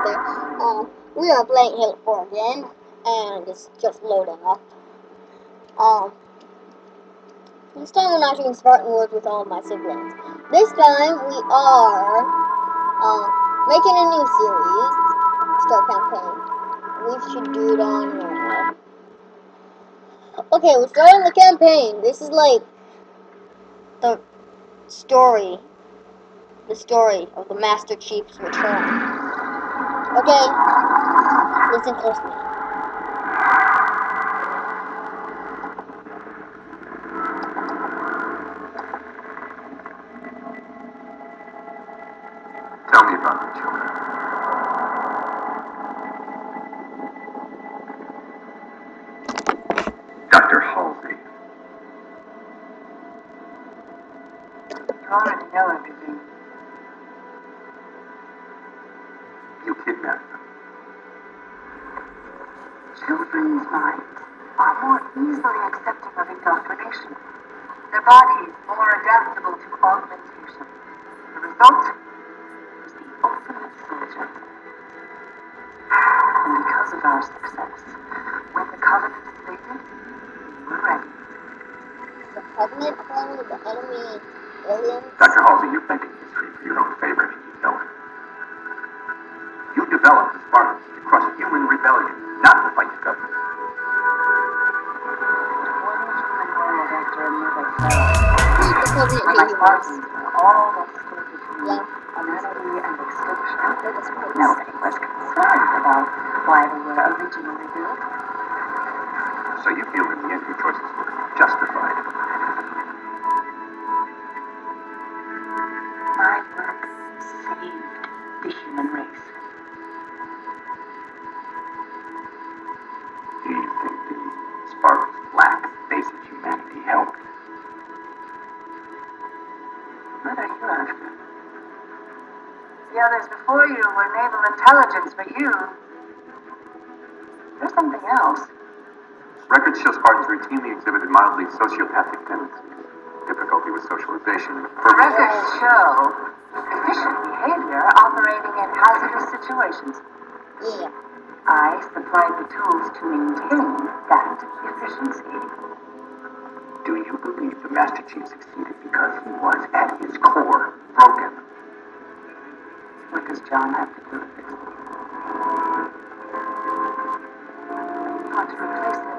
there. We are playing Halo 4 again, and it's just loading up. This time we're not doing Spartan Wars with all of my siblings. This time we are making a new series, Start Campaign. We should do it on normal. Okay, we're starting the campaign. This is like the story of the Master Chief's return. Okay, listen closely. Tell me about the children. Dr. Halsey. You already know everything. You kidnapped them. Children's minds are more easily accepting of indoctrination. Their bodies more adaptable to augmentation. The result is the ultimate soldier. And because of our success, when the Covenant invaded, we're ready. The Covenant found the enemy aliens. Dr. Halsey, you've been in history for your own favor, and you know it. You developed the Spartans to crush human rebellion, not to fight the government. One human world after another fell. The Covenant My heroes. Spartans were all that stood between Yeah. humanity and extinction. They're the Spartans. Nobody was concerned about why they were originally built. So you feel in the end your choices were justified. My work saved the human race. Do you think the Spartans' lack of basic humanity helped? What are you after? The others before you were naval intelligence, but there's something else. Records show Spartans routinely exhibited mildly sociopathic tendencies, difficulty with socialization, The records show efficient behavior operating in hazardous situations. Yeah. I supplied the tools to maintain that efficiency. Do you believe the Master Chief succeeded because he was, at his core, broken? What does John have to do with it? You want to replace him?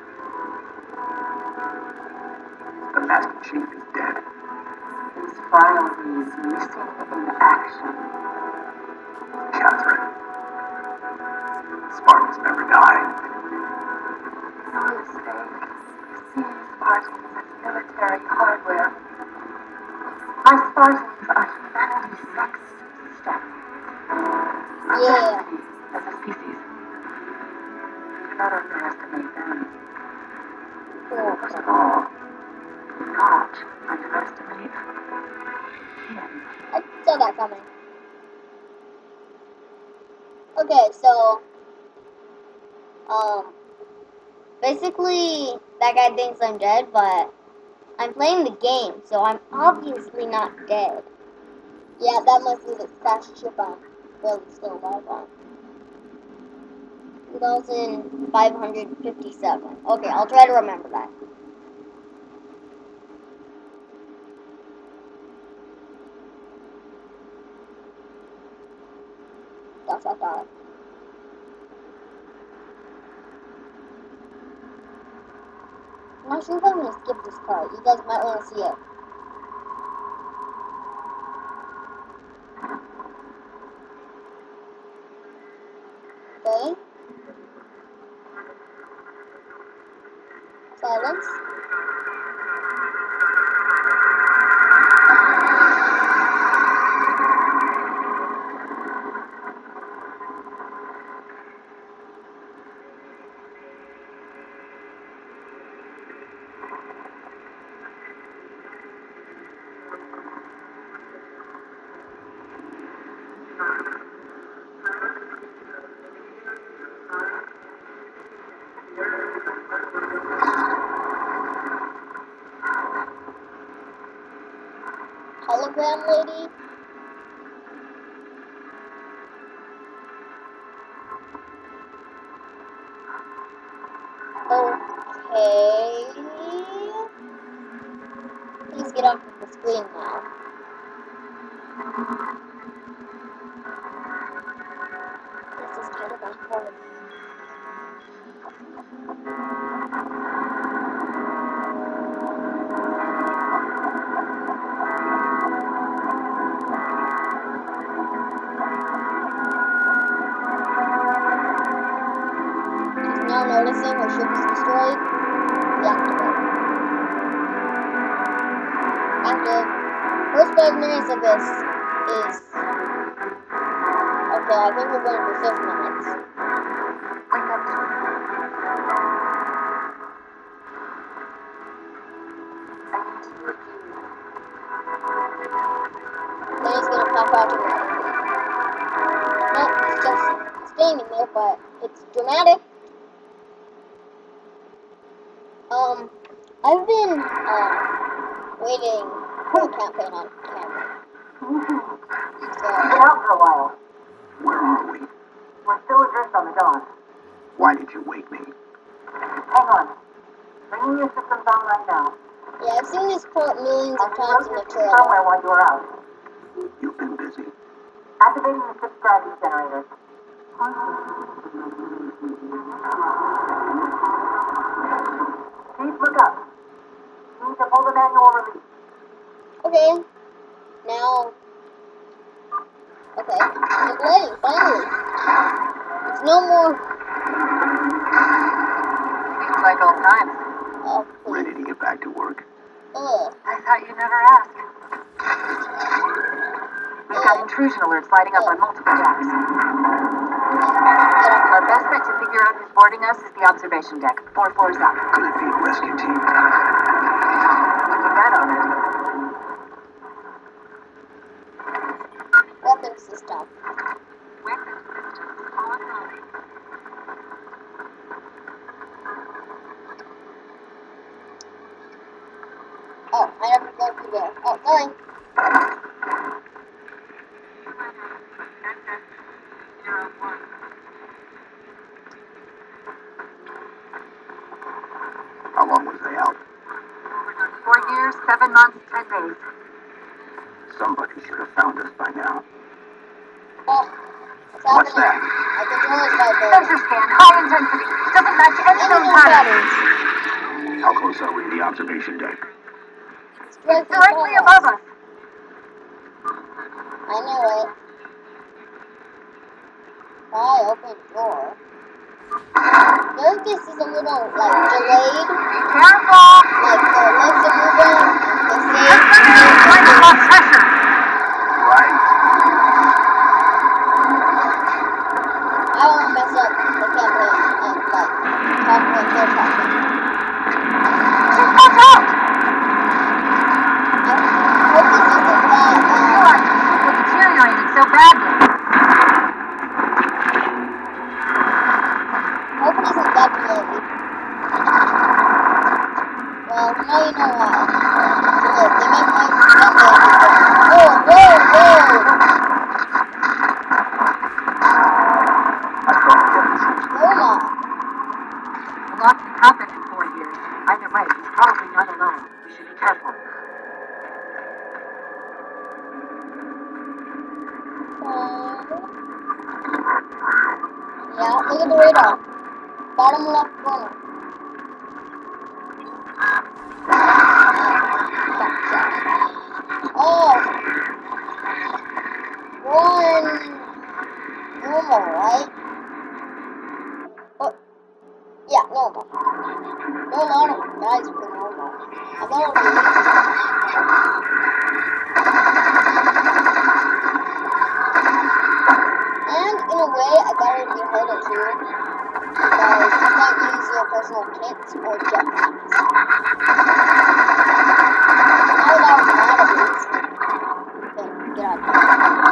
The Master Chief is dead. His file reads missing in action. Catherine. Spartans never die. No mistake. You see Spartans as military hardware. My Spartans are humanity's next step. Our Yeah. destiny as a species. Do not underestimate them. Most of all, do not underestimate him. I saw that coming. Okay, so basically that guy thinks I'm dead, but I'm playing the game, so I'm obviously not dead. Yeah, that must be the fast ship I'm really still alive on. 2,557. Okay, I'll try to remember that. Dot. I'm not sure if I'm gonna skip this part. You guys might want to see it. Okay. Silence. Hologram lady. the screen now. This is kind of hard. He's now noticing her ship is destroyed. Deactivate. Active. First 5 minutes of this is... Okay, I think we're going to do 6 minutes. Wake up. I need to review. Then he's going to pop out to the right. Nope, it's just staying in there, but it's dramatic. I've been, waiting for a campaign on camera. So, Been out for a while. Where are we? We're still adrift on the dawn. Why did you wake me? Hang on. Bringing your systems online now. yeah, I've seen this part millions of times in the trailer. Somewhere while you were out. You've been busy. Activating the ship's gravity generator. Please look up. You need to pull the manual release. Okay. Now. Okay. The blade, finally. It's no more. Seems like old times. Oh, Ready to get back to work? ugh. I thought you'd never ask. We've got intrusion alerts lighting up on multiple decks. Our best bet to figure out who's boarding us is the observation deck, 4 floors up. Could it be a rescue team? Would you bet on it? Weapon system. Weapon systems online. Oh, I have to go through there. Oh, sorry. How long was they out? 4 years, 7 months, 10 days. Somebody should have found us by now. Oh, what's happening? What's that? My controller's vibrating. Sensor scan, high intensity. Doesn't match any known Individual patterns. patterns. How close are we to the observation deck? It's directly Directly above above us. us. I know it. Why open door? Their this is a little, like, delayed. Be careful. Like, the legs are moving. The This thing is going to want pressure. Right. I won't mess up the campaign and, like, talk like they're talking. Just watch out. I hope this isn't that, What? It deteriorated so badly. hope it isn't that delayed. Well, now you know why. So look, they make noises when they whoa, whoa, whoa! I thought that Roma! A lot can happen in 4 years. Either way, he's probably not alone. We should be careful. Yeah, look at the radar. Bottom left corner. Oh! One normal, right? Oh, yeah, normal. There are a lot of guys for normal. I thought it would be easy. And in a way, I thought it would be harder too. Because you can't use your personal kits or jetpacks. Now that I'm out of these, get out of here.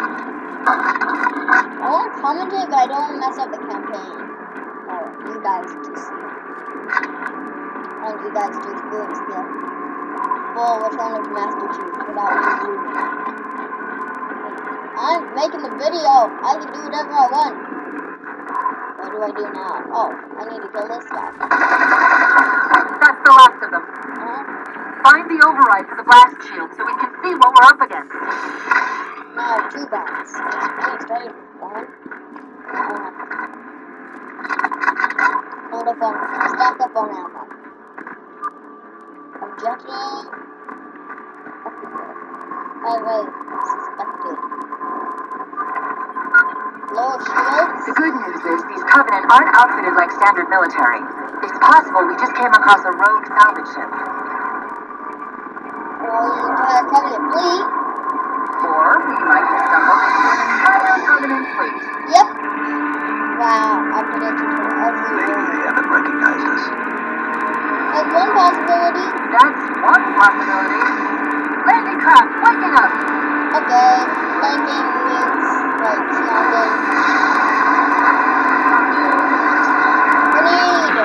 I want to commentate, but I don't want to mess up the campaign. Or you guys to see. I want you guys to experience the full Return of Master Chief without you. I'm making the video. I can do whatever I want. What do I do now? Oh, I need to kill this guy. That's the last of them. Find the override for the blast shield so we can see what we're up against. Now, 2 bombs. I started with 1. Load up on, stack up on ammo. Objective. I suspected. Lower shields. The good news is these Covenant aren't outfitted like standard military. It's possible we just came across a rogue salvage ship. Or the entire Covenant fleet. Or we might have stumbled into an entire Covenant fleet. Yep. Wow, I predicted for every Maybe word. they haven't recognized us. That's one possibility. That's one possibility. Landing craft, waking up! Okay, landing means like landing. Grenade!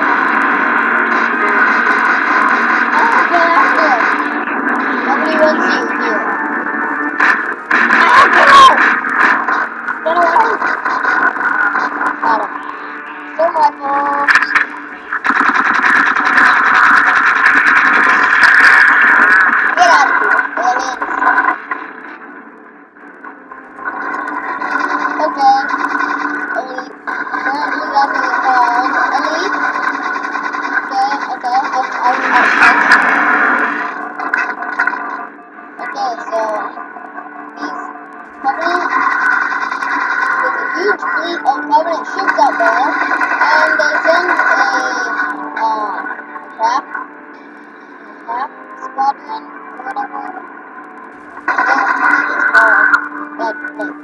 Oh, get after! Nobody wants you here. Ah, get out! Get away! Got him. Storm rifle. Get out of here, aliens. Okay. Elite. Apparently that's what it's called. Elite. Okay. Okay, so these Covenant, there's a huge fleet of Covenant ships out there, and they send a crap squadron or whatever. It's called that thing.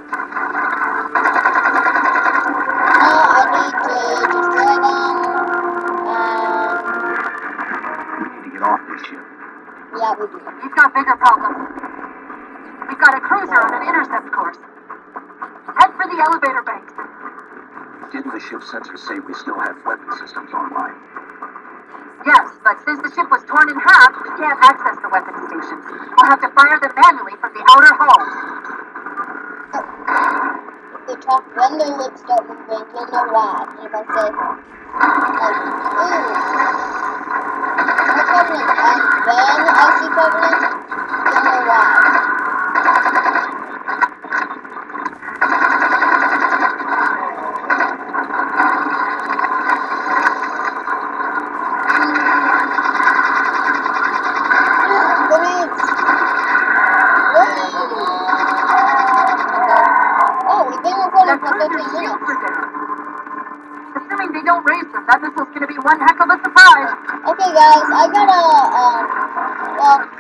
Now I need to destroy them, and We need to get off this ship. yeah, we do. We've got bigger problems. We've got a cruiser on an intercept course. Head for the elevator banks. Didn't the ship sensors say we still have weapon systems online? Yes, but since the ship was torn in half, we can't access the weapon stations. We'll have to fire them manually from the outer hull. They talk when their lips start moving, you'll know why. And if I say, like, ooh, more Covenant, and then I see Covenant, you'll know why. Grenades! Oh, we've been recording That for 15 cruiser's minutes. shields are down. Assuming they don't raise them, that missile's gonna be one heck of a surprise. Okay, guys, I gotta, well,